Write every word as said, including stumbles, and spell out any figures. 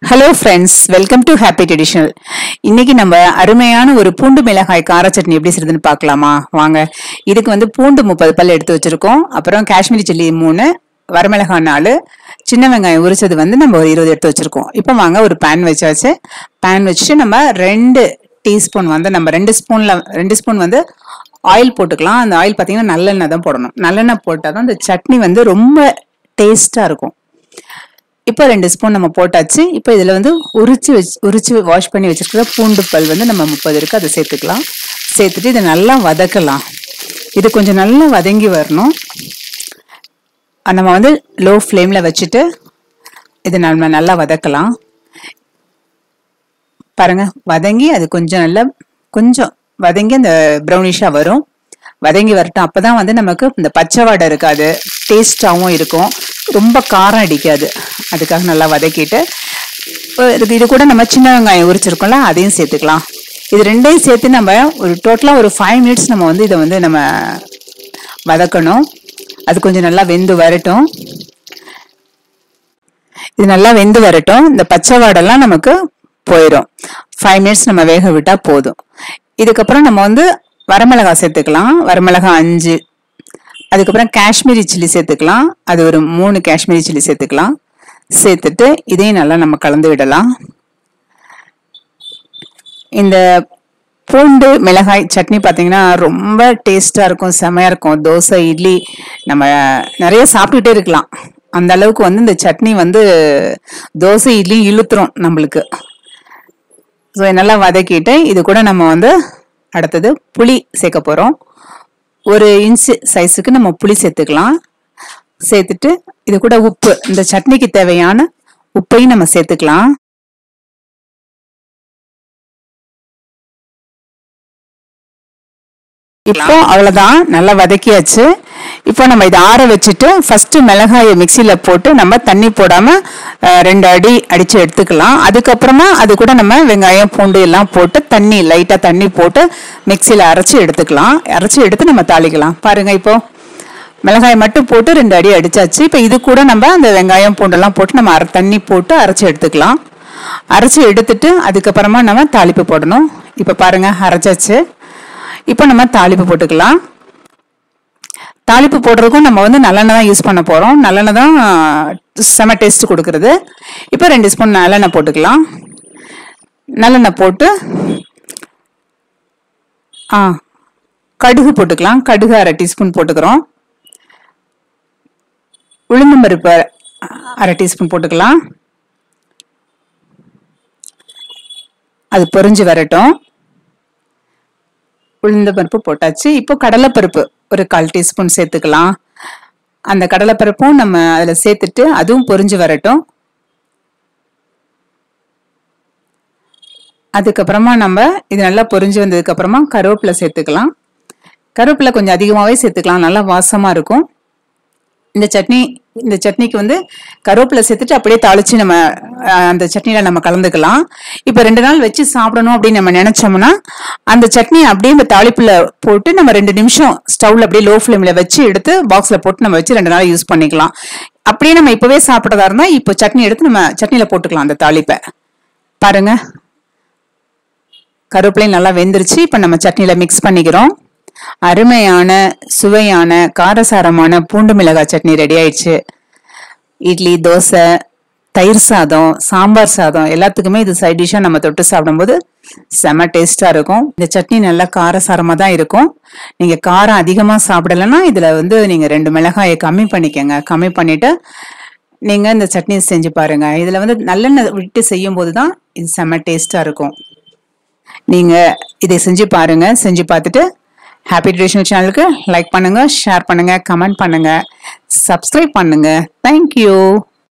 Hello friends, welcome to Happy Traditional. இன்னைக்கு நம்ம அருமையான ஒரு பூண்டு மிளகாய் கார சட்னி எப்படி செய்யறதுன்னு பார்க்கலாமா? வாங்க. இதுக்கு வந்து பூண்டு முப்பது பல் எடுத்து வச்சிருக்கோம். அப்புறம் காஷ்மீரி சில்லி மூணு, வரமிளகாய் நாலு, சின்ன வெங்காயம் உரிச்சது வந்து நம்ம ஒரு இருபது எடுத்து வச்சிருக்கோம். இப்போ வாங்க ஒரு pan வச்சாச்சு. pan வச்சுட்டு நம்ம ரெண்டு டீஸ்பூன் வந்து நம்ம ரெண்டு ஸ்பூன்ல ரெண்டு ஸ்பூன் வந்து ஆயில் போட்டுக்கலாம். அந்த ஆயில் பார்த்தீங்கன்னா நல்லெண்ணெய் தான் போடணும். நல்லெண்ணெய் போட்டால் தான் அந்த சட்னி வந்து ரொம்ப டேஸ்டா இருக்கும். இப்போ ரெண்டு ஸ்பூன் நம்ம போட்டாச்சு. இப்போ இதில் வந்து உரிச்சு வச்சு உரிச்சு வாஷ் பண்ணி வச்சிருக்கிற பூண்டு பல் வந்து நம்ம முப்பது இருக்கு, அதை சேர்த்துக்கலாம். சேர்த்துட்டு இதை நல்லா வதக்கலாம். இது கொஞ்சம் நல்லா வதங்கி வரணும். நம்ம வந்து லோ ஃப்ளேமில் வச்சுட்டு இதை நம்ம நல்லா வதக்கலாம். பாருங்க, வதங்கி அது கொஞ்சம் நல்லா கொஞ்சம் வதங்கி அந்த ப்ரௌனிஷாக வரும். வதங்கி வரட்டும். அப்போதான் வந்து நமக்கு இந்த பச்சை வாடை இருக்காது, டேஸ்டாகவும் இருக்கும், ரொம்ப காரம் அடிக்காது. அதுக்காக நல்லா வதக்கிட்டு இது கூட நம்ம சின்ன வெங்காயம் உரிச்சிருக்கோம்ல, அதையும் சேர்த்துக்கலாம். இது ரெண்டையும் சேர்த்து நம்ம ஒரு டோட்டலாக ஒரு ஃபைவ் மினிட்ஸ் நம்ம வந்து இதை வந்து நம்ம வதக்கணும். அது கொஞ்சம் நல்லா வெந்து வரட்டும். இது நல்லா வெந்து வரட்டும். இந்த பச்சை வாடெல்லாம் நமக்கு போயிடும். ஃபைவ் மினிட்ஸ் நம்ம வேக விட்டா போதும். இதுக்கப்புறம் நம்ம வந்து வரமிளகாய் சேர்த்துக்கலாம். வரமிளகாய் அஞ்சு. அதுக்கப்புறம் காஷ்மீரி சில்லி சேர்த்துக்கலாம். அது ஒரு மூணு காஷ்மீரி சில்லி சேர்த்துக்கலாம். சேர்த்துட்டு இதையும் நல்லா நம்ம கலந்து விடலாம். இந்த பூண்டு மிளகாய் சட்னி பார்த்தீங்கன்னா ரொம்ப டேஸ்டா இருக்கும், செமையா இருக்கும். தோசை, இட்லி நம்ம நிறைய சாப்பிட்டுட்டே இருக்கலாம். அந்த அளவுக்கு வந்து இந்த சட்னி வந்து தோசை இட்லி இழுத்துரும் நம்மளுக்கு. ஸோ நல்லா வதக்கிட்டு இது கூட நம்ம வந்து அடுத்தது புளி சேர்க்க போறோம். ஒரு இன்ச்சு சைஸுக்கு நம்ம புளி சேர்த்துக்கலாம். சேர்த்துட்டு இது கூட உப்பு, இந்த சட்னிக்கு தேவையான உப்பையும் நம்ம சேர்த்துக்கலாம். இப்போ அவ்வளவுதான், நல்லா வதக்கியாச்சு. இப்போ நம்ம இதை ஆற வச்சுட்டு ஃபர்ஸ்ட் மிளகாயை மிக்சியில போட்டு நம்ம தண்ணி போடாம ரெண்டு அடி அடிச்சு எடுத்துக்கலாம். அதுக்கப்புறமா அது கூட நம்ம வெங்காயம் பூண்டு எல்லாம் போட்டு தண்ணி லைட்டா தண்ணி போட்டு மிக்சியில அரைச்சி எடுத்துக்கலாம். அரைச்சி எடுத்து நம்ம தாளிக்கலாம். பாருங்க, இப்போ மிளகாயை மட்டும் போட்டு ரெண்டு அடி அடிச்சாச்சு. இப்போ இது கூட நம்ம அந்த வெங்காயம் பூண்டெல்லாம் போட்டு நம்ம அரை தண்ணி போட்டு அரைச்சி எடுத்துக்கலாம். அரைச்சி எடுத்துட்டு அதுக்கப்புறமா நம்ம தாளிப்பு போடணும். இப்போ பாருங்க, அரைச்சாச்சு. இப்போ நம்ம தாளிப்பு போட்டுக்கலாம். தாளிப்பு போடுறதுக்கும் நம்ம வந்து நல்லெண்ணெய் தான் யூஸ் பண்ண போறோம். நல்லெண்ணெய் தான் செம டேஸ்ட் கொடுக்கறது. இப்போ ரெண்டு ஸ்பூன் நல்லெண்ணெய் போட்டுக்கலாம். நல்லெண்ணெய் போட்டு ஆ கடுகு போட்டுக்கலாம். கடுகு அரை டீஸ்பூன் போட்டுக்கிறோம். உளுந்து பருப்பு அரை டீஸ்பூன் போட்டுக்கலாம். அது பொரிஞ்சு வரட்டும். உளுந்த பருப்பு போட்டாச்சு. இப்போ கடலைப்பருப்பு ஒரு கால் டீஸ்பூன் சேர்த்துக்கலாம். அந்த கடலைப்பருப்பும் நம்ம அதில் சேர்த்துட்டு அதுவும் பொரிஞ்சு வரட்டும். அதுக்கப்புறமா நம்ம இது நல்லா பொரிஞ்சு வந்ததுக்கு அப்புறமா கருவேப்பிலை சேர்த்துக்கலாம். கருவேப்பிலை கொஞ்சம் அதிகமாகவே சேர்த்துக்கலாம், நல்லா வாசமா இருக்கும். இந்த சட்னி இந்த சட்னிக்கு வந்து கருவேப்பிலை சேர்த்துட்டு அப்படியே தாளிச்சு நம்ம அந்த சட்னியில நம்ம கலந்துக்கலாம். இப்போ ரெண்டு நாள் வச்சு சாப்பிடணும் அப்படின்னு நம்ம நினைச்சோம்னா அந்த சட்னி அப்படியே இந்த தாளிப்புல போட்டு நம்ம ரெண்டு நிமிஷம் ஸ்டவ்ல அப்படியே லோ ஃப்ளேம்ல வச்சு எடுத்து பாக்ஸ்ல போட்டு நம்ம வச்சு ரெண்டு நாள் யூஸ் பண்ணிக்கலாம். அப்படியே நம்ம இப்பவே சாப்பிட்றதா இருந்தா இப்போ சட்னி எடுத்து நம்ம சட்னியில போட்டுக்கலாம் அந்த தாளிப்பை. பாருங்க, கருவேப்பிலையும் நல்லா வெந்துருச்சு. இப்போ நம்ம சட்னியில மிக்ஸ் பண்ணிக்கிறோம். அருமையான சுவையான காரசாரமான பூண்டு மிளகாய் சட்னி ரெடி ஆயிடுச்சு. இட்லி, தோசை, தயிர் சாதம், சாம்பார் சாதம் எல்லாத்துக்குமே இது சைட் டிஷ்ஷா நம்ம தொட்டு சாப்பிடும்போது செம டேஸ்டா இருக்கும். இந்த சட்னி நல்லா காரசாரமா தான் இருக்கும். நீங்க காரம் அதிகமா சாப்பிடலன்னா இதுல வந்து நீங்க ரெண்டு மிளகாயை கம்மி பண்ணிக்கங்க. கம்மி பண்ணிட்டு நீங்க இந்த சட்னி செஞ்சு பாருங்க. இதுல வந்து நல்லெண்ணெய் விட்டு செய்யும் போதுதான் இது செம டேஸ்டா இருக்கும். நீங்க இதை செஞ்சு பாருங்க. செஞ்சு பார்த்துட்டு ஹாப்பி ட்ரெடிஷனல் சேனலுக்கு லைக் பண்ணுங்க, ஷேர் பண்ணுங்க, கமெண்ட் பண்ணுங்க, சப்ஸ்கிரைப் பண்ணுங்க. தேங்க்யூ.